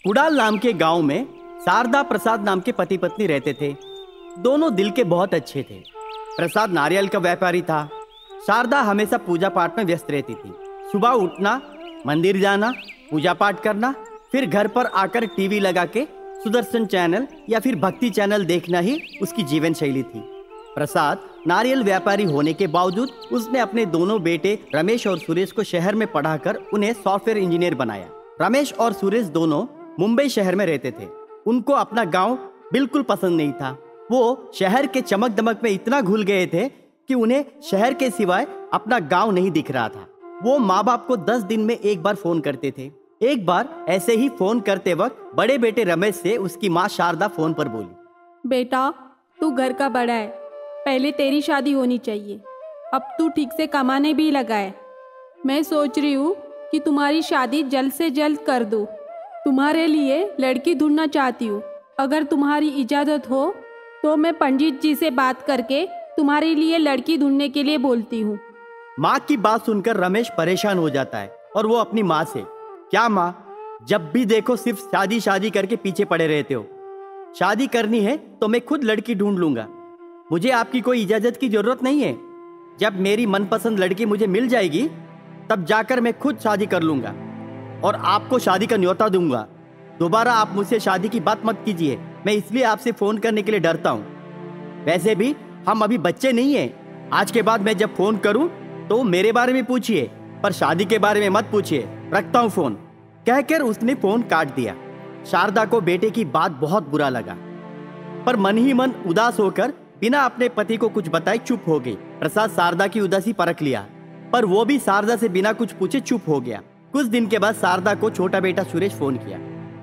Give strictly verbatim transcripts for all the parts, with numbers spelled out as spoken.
कुडाल नाम के गांव में शारदा प्रसाद नाम के पति पत्नी रहते थे। दोनों दिल के बहुत अच्छे थे। प्रसाद नारियल का व्यापारी था। शारदा हमेशा पूजा पाठ में व्यस्त रहती थी। सुबह उठना, मंदिर जाना, पूजा पाठ करना, फिर घर पर आकर टीवी लगा के सुदर्शन चैनल या फिर भक्ति चैनल देखना ही उसकी जीवन शैली थी। प्रसाद नारियल व्यापारी होने के बावजूद उसने अपने दोनों बेटे रमेश और सुरेश को शहर में पढ़ाकर उन्हें सॉफ्टवेयर इंजीनियर बनाया। रमेश और सुरेश दोनों मुंबई शहर में रहते थे। उनको अपना गांव बिल्कुल पसंद नहीं था। वो शहर के चमक दमक में इतना घुल गए थे कि उन्हें शहर के सिवाय अपना गांव नहीं दिख रहा था। वो माँ बाप को दस दिन में एक बार फोन करते थे। एक बार ऐसे ही फोन करते वक्त बड़े बेटे रमेश से उसकी माँ शारदा फोन पर बोली, बेटा तू घर का बड़ा है, पहले तेरी शादी होनी चाहिए। अब तू ठीक से कमाने भी लगा है। मैं सोच रही हूँ कि तुम्हारी शादी जल्द से जल्द कर दूँ। तुम्हारे लिए लड़की ढूंढना चाहती हूँ। अगर तुम्हारी इजाज़त हो तो मैं पंडित जी से बात करके तुम्हारे लिए लड़की ढूंढने के लिए बोलती हूँ। माँ की बात सुनकर रमेश परेशान हो जाता है और वो अपनी माँ से, क्या माँ, जब भी देखो सिर्फ शादी शादी करके पीछे पड़े रहते हो। शादी करनी है तो मैं खुद लड़की ढूंढ लूंगा। मुझे आपकी कोई इजाजत की जरूरत नहीं है। जब मेरी मनपसंद लड़की मुझे मिल जाएगी तब जाकर मैं खुद शादी कर लूंगा और आपको शादी का न्योता दूंगा। दोबारा आप मुझसे शादी की बात मत कीजिए। मैं इसलिए आपसे फोन करने के लिए डरता हूँ। वैसे भी हम अभी बच्चे नहीं हैं। आज के बाद मैं जब फोन करूँ तो मेरे बारे में पूछिए, पर शादी के बारे में मत पूछिए। रखता हूँ फोन, कहकर उसने फोन काट दिया। शारदा को बेटे की बात बहुत बुरा लगा, पर मन ही मन उदास होकर बिना अपने पति को कुछ बताए चुप हो गई। प्रसाद शारदा की उदासी परख लिया, पर वो भी शारदा से बिना कुछ पूछे चुप हो गया। कुछ दिन के बाद शारदा को छोटा बेटा सुरेश फोन किया,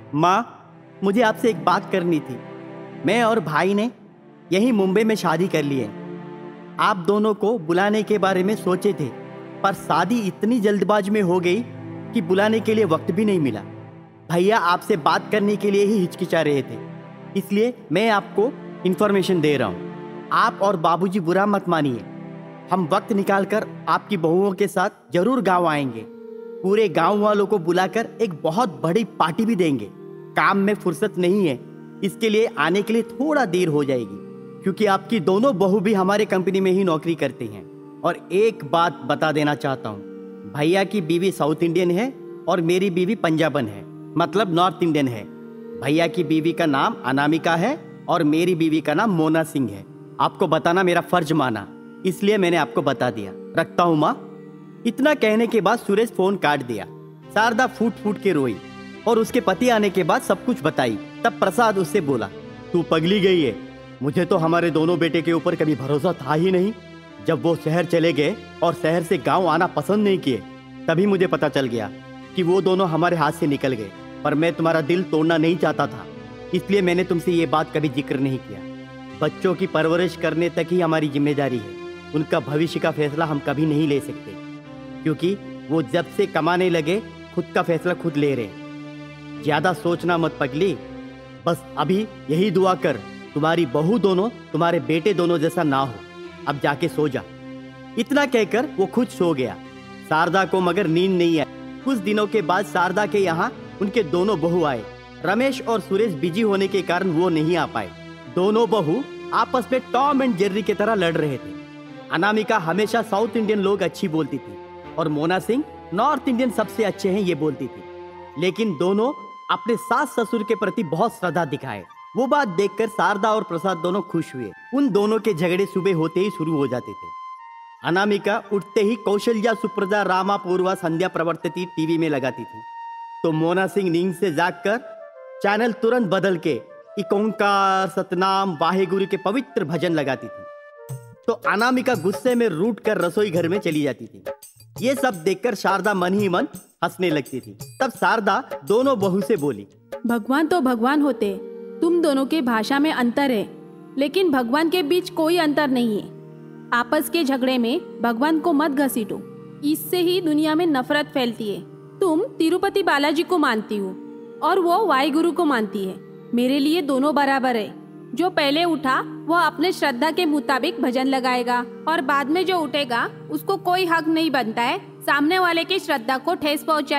माँ मुझे आपसे एक बात करनी थी। मैं और भाई ने यहीं मुंबई में शादी कर ली है। आप दोनों को बुलाने के बारे में सोचे थे, पर शादी इतनी जल्दबाज में हो गई कि बुलाने के लिए वक्त भी नहीं मिला। भैया आपसे बात करने के लिए ही हिचकिचा रहे थे, इसलिए मैं आपको इन्फॉर्मेशन दे रहा हूँ। आप और बाबूजी बुरा मत मानिए। हम वक्त निकालकर आपकी बहुओं के साथ जरूर गांव आएंगे। पूरे गांव वालों को बुलाकर एक बहुत बड़ी पार्टी भी देंगे। काम में फुर्सत नहीं है, इसके लिए आने के लिए थोड़ा देर हो जाएगी, क्योंकि आपकी दोनों बहू भी हमारे कंपनी में ही नौकरी करती हैं। और एक बात बता देना चाहता हूँ, भैया की बीवी साउथ इंडियन है और मेरी बीवी पंजाबन है, मतलब नॉर्थ इंडियन है। भैया की बीवी का नाम अनामिका है और मेरी बीवी का नाम मोना सिंह है। आपको बताना मेरा फर्ज माना, इसलिए मैंने आपको बता दिया। रखता हूँ माँ। इतना कहने के बाद सुरेश फोन काट दिया। शारदा फूट फूट के रोई और उसके पति आने के बाद सब कुछ बताई। तब प्रसाद उससे बोला, तू पगली गई है। मुझे तो हमारे दोनों बेटे के ऊपर कभी भरोसा था ही नहीं। जब वो शहर चले गए और शहर से गांव आना पसंद नहीं किए, तभी मुझे पता चल गया कि वो दोनों हमारे हाथ से निकल गए। पर मैं तुम्हारा दिल तोड़ना नहीं चाहता था, इसलिए मैंने तुमसे ये बात कभी जिक्र नहीं किया। बच्चों की परवरिश करने तक ही हमारी जिम्मेदारी है। उनका भविष्य का फैसला हम कभी नहीं ले सकते, क्योंकि वो जब से कमाने लगे खुद का फैसला खुद ले रहे हैं। ज्यादा सोचना मत पगली, बस अभी यही दुआ कर तुम्हारी बहू दोनों तुम्हारे बेटे दोनों जैसा ना हो। अब जाके सो जा। इतना कहकर वो खुद सो गया। शारदा को मगर नींद नहीं आई। कुछ दिनों के बाद शारदा के यहाँ उनके दोनों बहू आए। रमेश और सुरेश बिजी होने के कारण वो नहीं आ पाए। दोनों बहू आपस में टॉम एंड जेर्री की तरह लड़ रहे थे। अनामिका हमेशा साउथ इंडियन लोग अच्छी बोलती थी और मोना सिंह नॉर्थ इंडियन सबसे अच्छे हैं ये बोलती थी। लेकिन दोनों अपने सास ससुर के प्रति बहुत श्रद्धा दिखाए। वो बात देखकर शारदा और प्रसाद दोनों खुश हुए। उन दोनों के झगड़े सुबह होते ही शुरू हो जाते थे। अनामिका उठते ही कौशल्या सुप्रजा रामा पूर्वा संध्या प्रवर्तती टीवी में लगाती थी, तो मोना सिंह नींद से जागकर चैनल तुरंत बदल के एक ओंकार सतनाम वाहेगुरु के पवित्र भजन लगाती थी। तो अनामिका गुस्से में रूठ कर रसोई घर में चली जाती थी। ये सब देखकर शारदा मन ही मन हंसने लगती थी। तब शारदा दोनों बहू से बोली, भगवान तो भगवान होते, तुम दोनों के भाषा में अंतर है, लेकिन भगवान के बीच कोई अंतर नहीं है। आपस के झगड़े में भगवान को मत घसीटो, इससे ही दुनिया में नफरत फैलती है। तुम तिरुपति बालाजी को मानती हो और वो वाहिगुरु को मानती है। मेरे लिए दोनों बराबर है। जो पहले उठा वो अपने श्रद्धा के मुताबिक भजन लगाएगा और बाद में जो उठेगा उसको कोई हक नहीं बनता है सामने वाले की श्रद्धा को ठेस पहुंचाए।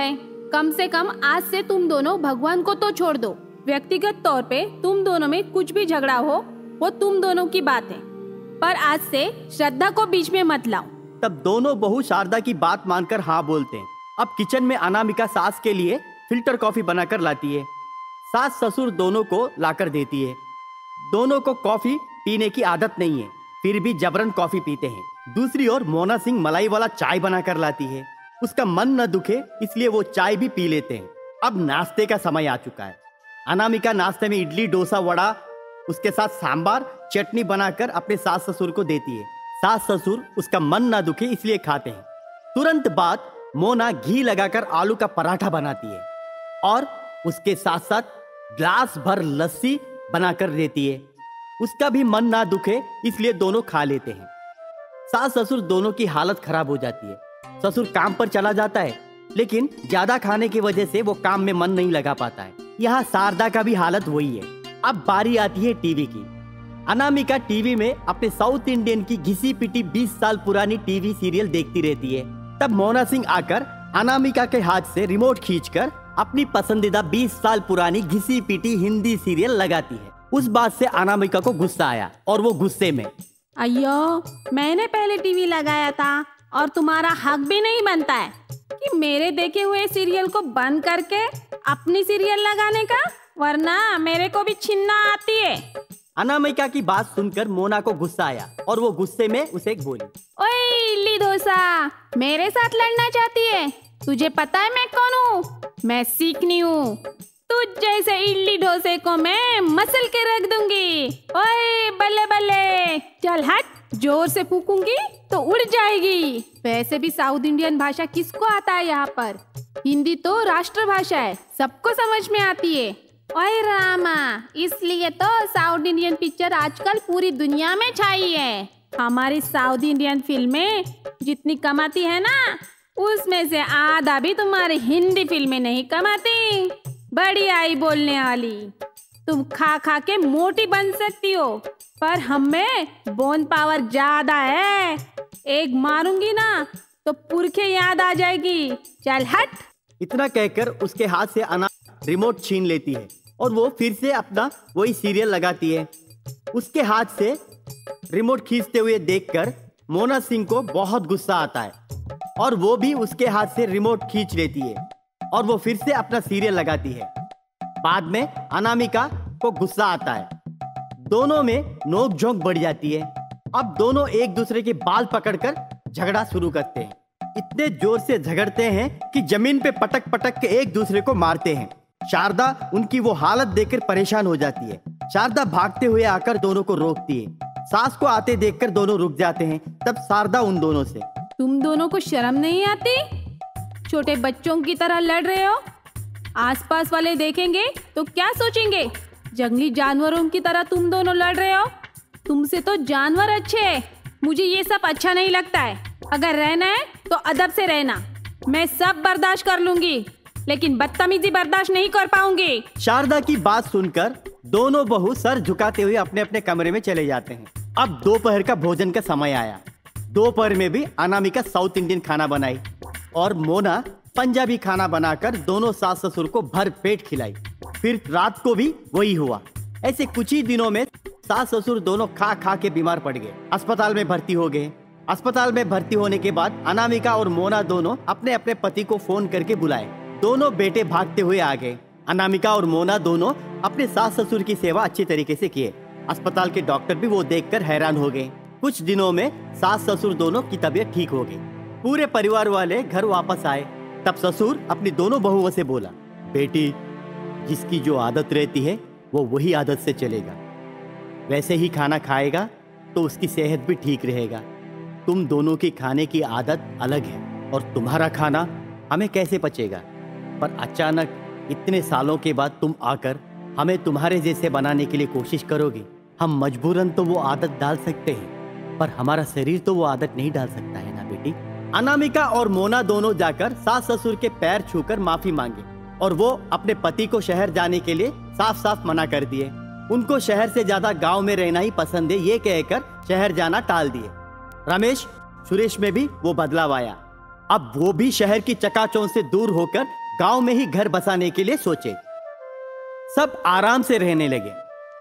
कम से कम आज से तुम दोनों भगवान को तो छोड़ दो। व्यक्तिगत तौर पे तुम दोनों में कुछ भी झगड़ा हो वो तुम दोनों की बात है, पर आज से श्रद्धा को बीच में मत लाओ। तब दोनों बहू शारदा की बात मानकर हाँ बोलते हैं। अब किचन में अनामिका सास के लिए फिल्टर कॉफी बनाकर लाती है। सास ससुर दोनों को लाकर देती है। दोनों को कॉफी पीने की आदत नहीं है, फिर भी जबरन कॉफी पीते हैं। दूसरी ओर मोना सिंह मलाई वाला चाय बनाकर लाती है। उसका मन न दुखे इसलिए वो चाय भी पी लेते हैं। अब नाश्ते का समय आ चुका है। अनामिका नाश्ते में इडली, डोसा, वड़ा, उसके साथ सांबार, चटनी बनाकर अपने सास ससुर को देती है। सास ससुर उसका मन न दुखे इसलिए खाते हैं। तुरंत बाद मोना घी लगाकर आलू का पराठा बनाती है और उसके साथ साथ ग्लास भर लस्सी बनाकर देती है। उसका भी मन ना दुखे इसलिए दोनों खा लेते हैं। सास ससुर दोनों की हालत खराब हो जाती है। ससुर काम पर चला जाता है, लेकिन ज्यादा खाने की वजह से वो काम में मन नहीं लगा पाता है। यहाँ शारदा का भी हालत वही है। अब बारी आती है टीवी की। अनामिका टीवी में अपने साउथ इंडियन की घिसी पिटी बीस साल पुरानी टीवी सीरियल देखती रहती है। तब मोना सिंह आकर अनामिका के हाथ से रिमोट खींचकर अपनी पसंदीदा बीस साल पुरानी घिसी पिटी हिंदी सीरियल लगाती है। उस बात से अनामिका को गुस्सा आया और वो गुस्से में, अयो मैंने पहले टीवी लगाया था और तुम्हारा हक भी नहीं बनता है कि मेरे देखे हुए सीरियल को बंद करके अपनी सीरियल लगाने का, वरना मेरे को भी छीनना आती है। अनामिका की बात सुनकर मोना को गुस्सा आया और वो गुस्से में उसे बोली, ओए इडली डोसा, मेरे साथ लड़ना चाहती है? तुझे पता है मैं कौन हूँ? मैं सीखनी हूँ। तुझ जैसे इडली डोसे को मैं मसल के रख दूंगी। ओए बल्ले बल्ले, चल हट। जोर से फूकूंगी तो उड़ जाएगी। वैसे भी साउथ इंडियन भाषा किसको आता है यहाँ पर? हिंदी तो राष्ट्रभाषा है, सबको समझ में आती है। ओए रामा, इसलिए तो साउथ इंडियन पिक्चर आजकल पूरी दुनिया में छाई है। हमारी साउथ इंडियन फिल्में जितनी कमाती है ना, उसमें से आधा भी तुम्हारी हिंदी फिल्में नहीं कमाती। बड़ी आई बोलने वाली। तुम खा खा के मोटी बन सकती हो, पर हमें बोन पावर ज्यादा है। एक मारूंगी ना तो पुरखे याद आ जाएगी। चल हट। इतना कहकर उसके हाथ से अना रिमोट छीन लेती है और वो फिर से अपना वही सीरियल लगाती है। उसके हाथ से रिमोट खींचते हुए देखकर मोना सिंह को बहुत गुस्सा आता है और वो भी उसके हाथ से रिमोट खींच लेती है और वो फिर से अपना सीरियल लगाती है। बाद में अनामिका को गुस्सा आता है। दोनों में नोक झोंक बढ़ जाती है। अब दोनों एक दूसरे के बाल पकड़कर झगड़ा शुरू करते हैं। इतने जोर से झगड़ते हैं कि जमीन पे पटक पटक के एक दूसरे को मारते हैं। शारदा उनकी वो हालत देखकर परेशान हो जाती है। शारदा भागते हुए आकर दोनों को रोकती है। सास को आते देखकर दोनों रुक जाते हैं। तब शारदा उन दोनों से, तुम दोनों को शर्म नहीं आती? छोटे बच्चों की तरह लड़ रहे हो। आसपास वाले देखेंगे तो क्या सोचेंगे? जंगली जानवरों की तरह तुम दोनों लड़ रहे हो। तुमसे तो जानवर अच्छे हैं। मुझे ये सब अच्छा नहीं लगता है। अगर रहना है तो अदब से रहना। मैं सब बर्दाश्त कर लूंगी, लेकिन बदतमीजी बर्दाश्त नहीं कर पाऊंगी। शारदा की बात सुनकर दोनों बहू सर झुकाते हुए अपने अपने कमरे में चले जाते हैं। अब दोपहर का भोजन का समय आया। दोपहर में भी अनामिका साउथ इंडियन खाना बनाई और मोना पंजाबी खाना बनाकर दोनों सास ससुर को भर पेट खिलाई। फिर रात को भी वही हुआ। ऐसे कुछ ही दिनों में सास ससुर दोनों खा खा के बीमार पड़ गए। अस्पताल में भर्ती हो गए। अस्पताल में भर्ती होने के बाद अनामिका और मोना दोनों अपने अपने पति को फोन करके बुलाए। दोनों बेटे भागते हुए आ गए। अनामिका और मोना दोनों अपने सास ससुर की सेवा अच्छी तरीके से किए। अस्पताल के डॉक्टर भी वो देखकर हैरान हो गए। कुछ दिनों में सास ससुर दोनों की तबीयत ठीक हो गई। पूरे परिवार वाले घर वापस आए। तब ससुर अपनी दोनों बहुओं से बोला, बेटी, जिसकी जो आदत रहती है वो वही आदत से चलेगा। वैसे ही खाना खाएगा तो उसकी सेहत भी ठीक रहेगा। तुम दोनों की खाने की आदत अलग है और तुम्हारा खाना हमें कैसे पचेगा। पर अचानक इतने सालों के बाद तुम आकर हमें तुम्हारे जैसे बनाने के लिए कोशिश करोगे। हम मजबूरन तो वो आदत डाल सकते हैं, पर हमारा शरीर तो वो आदत नहीं डाल सकता है ना बेटी। अनामिका और मोना दोनों जाकर सास ससुर के पैर छूकर माफी मांगे और वो अपने पति को शहर जाने के लिए साफ साफ मना कर दिए। उनको शहर से ज्यादा गांव में रहना ही पसंद है, ये कहकर शहर जाना टाल दिए। रमेश, सुरेश में भी वो बदलाव आया। अब वो भी शहर की चकाचौंध से दूर होकर गांव में ही घर बसाने के लिए सोचे। सब आराम से रहने लगे।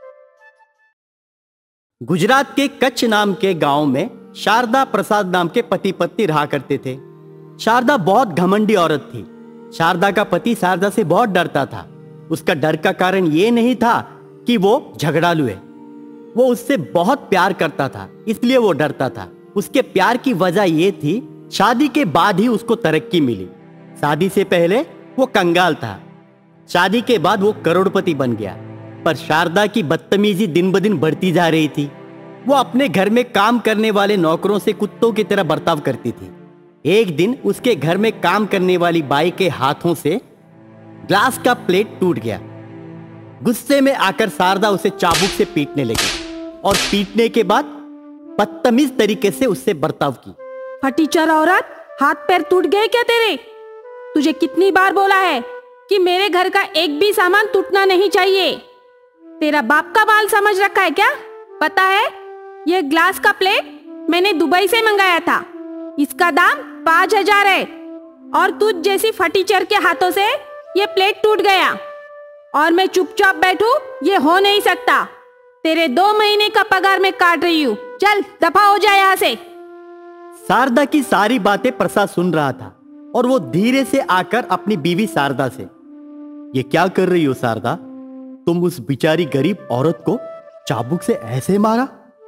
गुजरात के कच्छ नाम के गांव में शारदा प्रसाद नाम के पति पत्नी रहा करते थे। शारदा बहुत घमंडी औरत थी। शारदा का पति शारदा से बहुत डरता था। उसका डर का कारण यह नहीं था कि वो झगड़ालू है, वो उससे बहुत प्यार करता था, इसलिए वो डरता था। उसके प्यार की वजह यह थी, शादी के बाद ही उसको तरक्की मिली। शादी से पहले वो कंगाल था, शादी के बाद वो करोड़पति बन गया। पर शारदा की बदतमीजी दिन ब दिन बढ़ती जा रही थी। वो अपने घर में काम करने वाले नौकरों से कुत्तों की तरह बर्ताव करती थी। एक दिन उसके घर में काम करने वाली बाई के हाथों से ग्लास का प्लेट टूट गया। गुस्से में आकर शारदा उसे चाबुक से पीटने लगी और पीटने के बाद बदतमीज तरीके से उससे बर्ताव की। फटीचर औरत, हाथ पैर टूट गए क्या तेरे? तुझे कितनी बार बोला है कि मेरे घर का एक भी सामान टूटना नहीं चाहिए? तेरा बाप का माल समझ रखा है क्या? पता है, ये ग्लास का प्लेट मैंने दुबई से मंगाया था। इसका दाम पांच हजार है और तुझ जैसी फटीचर के हाथों से ये प्लेट टूट गया और मैं चुपचाप बैठूं, ये हो नहीं सकता। तेरे दो महीने का पगार मैं काट रही हूँ। चल दफा हो जाए यहाँ से। शारदा की सारी बातें प्रसाद सुन रहा था और वो धीरे से आकर अपनी बीवी शारदा से, ये क्या कर रही हो शारदा? तुम उस बेचारी गरीब औरत को चाबुक से ऐसे मारा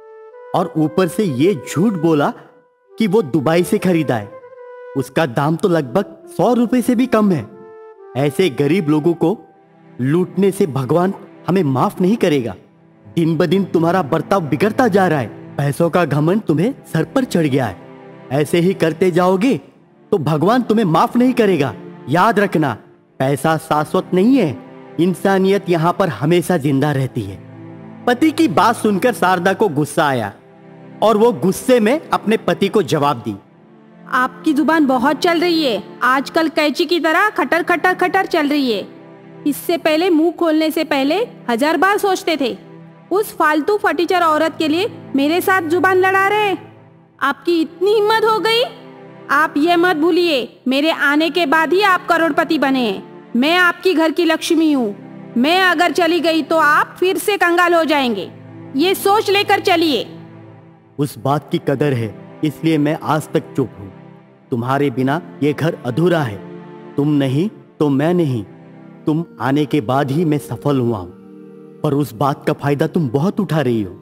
और ऊपर से ये झूठ बोला कि वो दुबई से खरीदा है। उसका दाम तो लगभग सौ रुपए से भी कम है। ऐसे गरीब लोगों को लूटने से भगवान हमें माफ नहीं करेगा। दिन ब दिन तुम्हारा बर्ताव बिगड़ता जा रहा है। पैसों का घमंड तुम्हें सर पर चढ़ गया है। ऐसे ही करते जाओगे तो भगवान तुम्हें माफ नहीं करेगा। याद रखना, पैसा शाश्वत नहीं है, इंसानियत यहाँ पर हमेशा जिंदा रहती है। पति की बात सुनकर शारदा को गुस्सा आया और वो गुस्से में अपने पति को जवाब दी। आपकी जुबान बहुत चल रही है, आजकल कैंची की तरह खटर खटर खटर चल रही है। इससे पहले मुंह खोलने से पहले हजार बार सोचते थे। उस फालतू फटीचर औरत के लिए मेरे साथ जुबान लड़ा रहे। आपकी इतनी हिम्मत हो गई? आप ये मत भूलिए, मेरे आने के बाद ही आप करोड़पति बने हैं। मैं आपकी घर की लक्ष्मी हूँ। मैं अगर चली गई तो आप फिर से कंगाल हो जाएंगे। ये सोच लेकर चलिए। उस बात की कदर है, इसलिए मैं आज तक चुप हूँ। तुम्हारे बिना ये घर अधूरा है। तुम नहीं तो मैं नहीं। तुम आने के बाद ही मैं सफल हुआ हूं, पर उस बात का फायदा तुम बहुत उठा रही हो।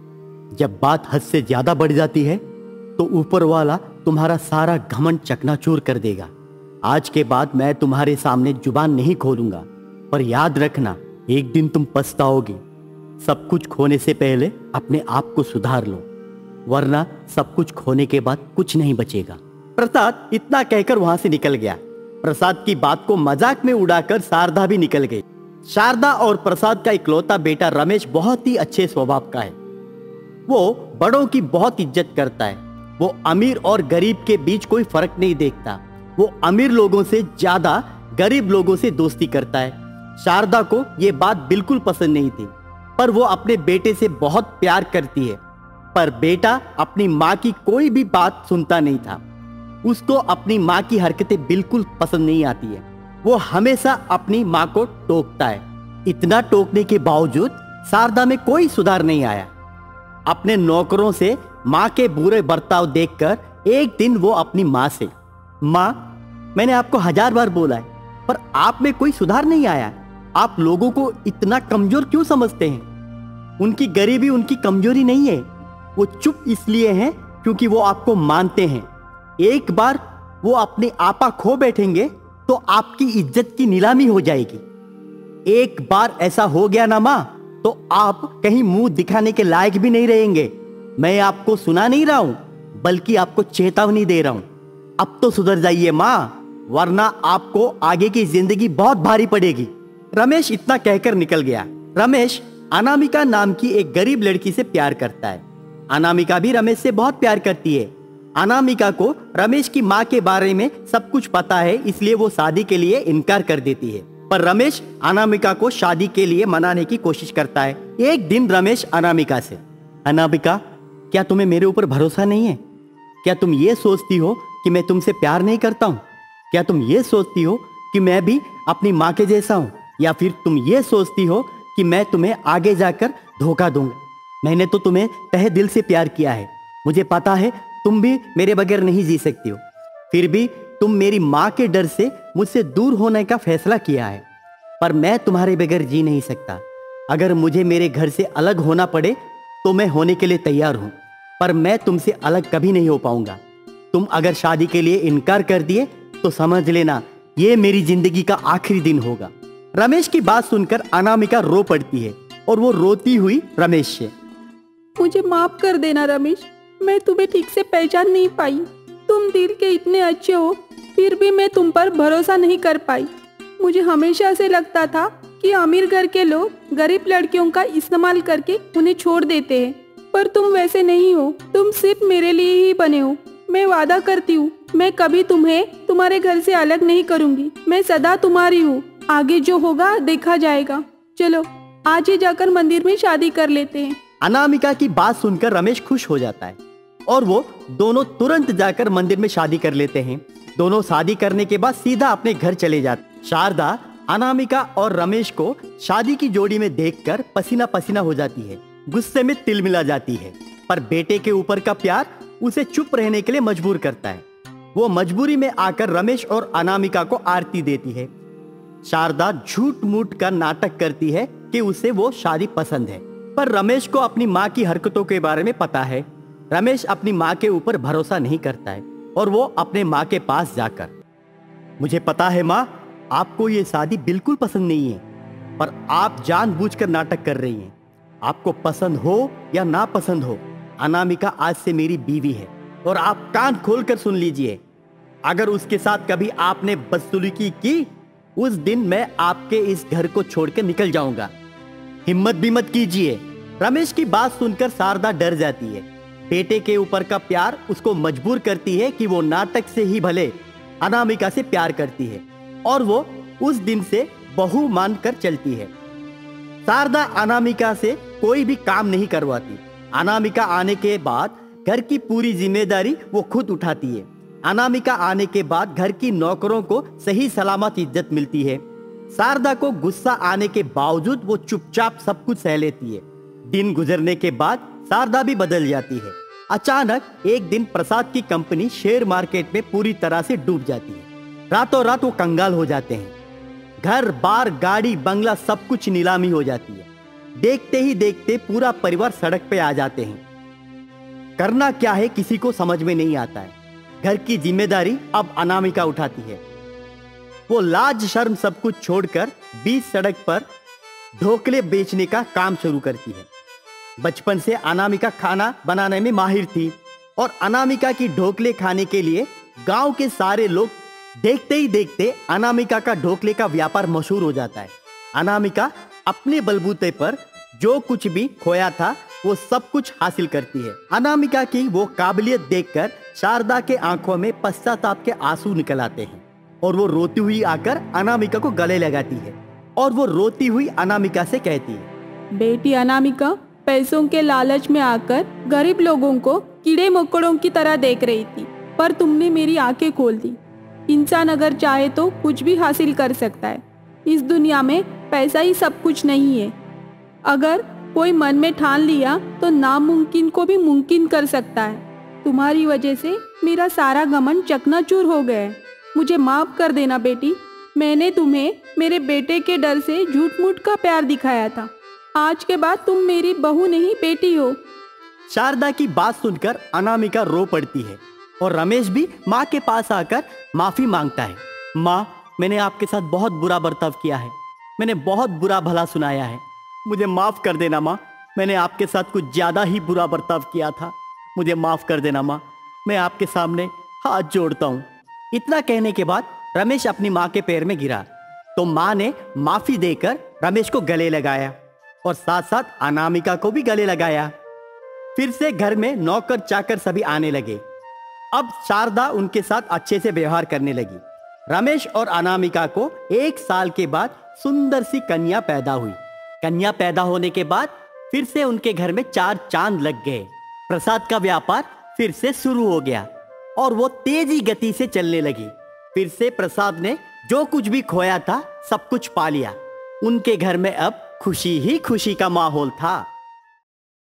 जब बात हद से ज्यादा बढ़ जाती है तो ऊपर वाला तुम्हारा सारा घमंड चकनाचूर कर देगा। आज के बाद मैं तुम्हारे सामने जुबान नहीं खोलूंगा, पर याद रखना, एक दिन तुम पछताओगे। सब कुछ खोने से पहले अपने आप को सुधार लो, वरना सब कुछ खोने के बाद कुछ नहीं बचेगा। प्रसाद इतना कहकर वहां से निकल गया। प्रसाद की बात को मजाक में उड़ाकर शारदा भी निकल गई। शारदा और प्रसाद का इकलौता बेटा रमेश बहुत ही अच्छे स्वभाव का है। वो बड़ों की बहुत इज्जत करता है। वो अमीर और गरीब के बीच कोई फर्क नहीं देखता। वो अमीर लोगों से ज्यादा गरीब लोगों से दोस्ती करता है। शारदा को ये बात बिल्कुल पसंद नहीं थी, पर वो अपने बेटे से बहुत प्यार करती है। पर बेटा अपनी माँ की कोई भी बात सुनता नहीं था। उसको अपनी माँ की हरकतें बिल्कुल पसंद नहीं आती है। वो हमेशा अपनी माँ को टोकता है। इतना टोकने के बावजूद शारदा में कोई सुधार नहीं आया। अपने नौकरों से माँ के बुरे बर्ताव देखकर एक दिन वो अपनी माँ से, माँ, मैंने आपको हजार बार बोला है, पर आप में कोई सुधार नहीं आया। आप लोगों को इतना कमजोर क्यों समझते हैं? उनकी गरीबी उनकी कमजोरी नहीं है। वो चुप इसलिए हैं क्योंकि वो आपको मानते हैं। एक बार वो अपने आपा खो बैठेंगे तो आपकी इज्जत की नीलामी हो जाएगी। एक बार ऐसा हो गया ना माँ, तो आप कहीं मुंह दिखाने के लायक भी नहीं रहेंगे। मैं आपको सुना नहीं रहा हूं, बल्कि आपको चेतावनी दे रहा हूं। अब तो सुधर जाइए माँ, वरना आपको आगे की जिंदगी बहुत भारी पड़ेगी। रमेश इतना कहकर निकल गया। रमेश अनामिका नाम की एक गरीब लड़की से प्यार करता है। अनामिका भी रमेश से बहुत प्यार करती है। अनामिका को रमेश की माँ के बारे में सब कुछ पता है, इसलिए वो शादी के लिए इनकार कर देती है। पर रमेश अनामिका को शादी के लिए मनाने की कोशिश करता है। एक दिन रमेश अनामिका से, अनामिका, क्या तुम्हें मेरे ऊपर भरोसा नहीं है? क्या तुम ये सोचती हो कि मैं तुमसे प्यार नहीं करता हूँ? क्या तुम ये सोचती हो कि मैं भी अपनी माँ के जैसा हूँ, या फिर तुम ये सोचती हो कि मैं तुम्हें आगे जाकर धोखा दूंगा? मैंने तो तुम्हें तहे दिल से प्यार किया है। मुझे पता है तुम भी मेरे बगैर नहीं जी सकती हो, फिर भी तुम मेरी माँ के डर से मुझसे दूर होने का फैसला किया है। पर मैं तुम्हारे बगैर जी नहीं सकता। अगर मुझे मेरे घर से अलग होना पड़े तो मैं होने के लिए तैयार हूँ, पर मैं तुमसे अलग कभी नहीं हो पाऊंगा। तुम अगर शादी के लिए इनकार कर दिए तो समझ लेना ये मेरी जिंदगी का आखिरी दिन होगा। रमेश की बात सुनकर अनामिका रो पड़ती है और वो रोती हुई रमेश से, मुझे माफ कर देना रमेश, मैं तुम्हें ठीक से पहचान नहीं पाई। तुम दिल के इतने अच्छे हो, फिर भी मैं तुम पर भरोसा नहीं कर पाई। मुझे हमेशा से लगता था कि अमीर घर के लोग गरीब लड़कियों का इस्तेमाल करके उन्हें छोड़ देते हैं, पर तुम वैसे नहीं हो। तुम सिर्फ मेरे लिए ही बने हो। मैं वादा करती हूँ मैं कभी तुम्हें तुम्हारे घर से अलग नहीं करूँगी। मैं सदा तुम्हारी हूँ। आगे जो होगा देखा जाएगा। चलो आज ही जाकर मंदिर में शादी कर लेते हैं। अनामिका की बात सुनकर रमेश खुश हो जाता है और वो दोनों तुरंत जाकर मंदिर में शादी कर लेते हैं। दोनों शादी करने के बाद सीधा अपने घर चले जाते। शारदा अनामिका और रमेश को शादी की जोड़ी में देखकर पसीना पसीना हो जाती है, गुस्से में तिलमिला जाती है, पर बेटे के ऊपर का प्यार उसे चुप रहने के लिए मजबूर करता है। वो मजबूरी में आकर रमेश और अनामिका को आरती देती है। शारदा झूठ मूठ का नाटक करती है कि उसे वो शादी पसंद है, पर रमेश को अपनी माँ की हरकतों के बारे में पता है। रमेश अपनी माँ के ऊपर भरोसा नहीं करता है और वो अपने माँ के पास जाकर, मुझे पता है माँ, आपको ये शादी बिल्कुल पसंद नहीं है, पर आप जानबूझकर नाटक कर रही हैं। आपको पसंद हो या ना पसंद हो, अनामिका आज से मेरी बीवी है और आप कान खोलकर सुन लीजिए। अगर उसके साथ कभी आपने बदसलूकी की, उस दिन मैं आपके इस घर को छोड़कर निकल जाऊंगा। हिम्मत भी मत कीजिए। रमेश की बात सुनकर शारदा डर जाती है। बेटे के ऊपर का प्यार उसको मजबूर करती है कि वो नाटक से ही भले अनामिका से प्यार करती है और वो उस दिन से बहू मानकर चलती है। शारदा अनामिका से कोई भी काम नहीं करवाती। अनामिका आने के बाद घर की पूरी जिम्मेदारी वो खुद उठाती है। अनामिका आने के बाद घर की नौकरों को सही सलामत इज्जत मिलती है। शारदा को गुस्सा आने के बावजूद वो चुपचाप सब कुछ सह लेती है। दिन गुजरने के बाद शारदा भी बदल जाती है। अचानक एक दिन प्रसाद की कंपनी शेयर मार्केट में पूरी तरह से डूब जाती है। रातों रात वो कंगाल हो जाते हैं। घर बार गाड़ी बंगला सब कुछ नीलामी हो जाती है। देखते ही देखते पूरा परिवार सड़क पे आ जाते हैं। करना क्या है किसी को समझ में नहीं आता है। घर की जिम्मेदारी अब अनामिका उठाती है। वो लाज शर्म सब कुछ छोड़कर बीच सड़क पर ढोकले बेचने का काम शुरू करती है। बचपन से अनामिका खाना बनाने में माहिर थी और अनामिका की ढोकले खाने के लिए गांव के सारे लोग देखते ही देखते अनामिका का ढोकले का व्यापार मशहूर हो जाता है। अनामिका अपने बलबूते पर जो कुछ भी खोया था वो सब कुछ हासिल करती है। अनामिका की वो काबिलियत देखकर शारदा के आंखों में पश्चाताप के आंसू निकल आते हैं और वो रोती हुई आकर अनामिका को गले लगाती है और वो रोती हुई अनामिका से कहती है, बेटी अनामिका, पैसों के लालच में आकर गरीब लोगों को कीड़े मकोड़ों की तरह देख रही थी, पर तुमने मेरी आंखें खोल दी। इंसान अगर चाहे तो कुछ भी हासिल कर सकता है। इस दुनिया में पैसा ही सब कुछ नहीं है। अगर कोई मन में ठान लिया तो नामुमकिन को भी मुमकिन कर सकता है। तुम्हारी वजह से मेरा सारा घमंड चकनाचूर हो गया है। मुझे माफ कर देना बेटी। मैंने तुम्हें मेरे बेटे के डर से झूठ मूठ का प्यार दिखाया था। आज के बाद तुम मेरी बहू नहीं बेटी हो। शारदा की बात सुनकर अनामिका रो पड़ती है और रमेश भी माँ के पास आकर माफी मांगता है। माँ, मैंने आपके साथ बहुत बुरा बर्ताव किया है। मैंने बहुत बुरा भला सुनाया है। मुझे माफ कर देना माँ। मैंने आपके साथ कुछ ज्यादा ही बुरा बर्ताव किया था। मुझे माफ कर देना माँ। मैं आपके सामने हाथ जोड़ता हूँ। इतना कहने के बाद रमेश अपनी माँ के पैर में गिरा तो माँ ने माफी देकर रमेश को गले लगाया और साथ साथ अनामिका को भी गले लगाया। फिर से घर में नौकर चाकर सभी आने लगे। अब शारदा उनके साथ अच्छे से व्यवहार करने लगी। रमेश और अनामिका को एक साल के बाद सुंदर सी कन्या पैदा हुई। कन्या पैदा होने के बाद फिर से उनके घर में चार चांद लग गए। प्रसाद का व्यापार फिर से शुरू हो गया और वो तेजी गति से चलने लगी। फिर से प्रसाद ने जो कुछ भी खोया था सब कुछ पा लिया। उनके घर में अब खुशी ही खुशी का माहौल था।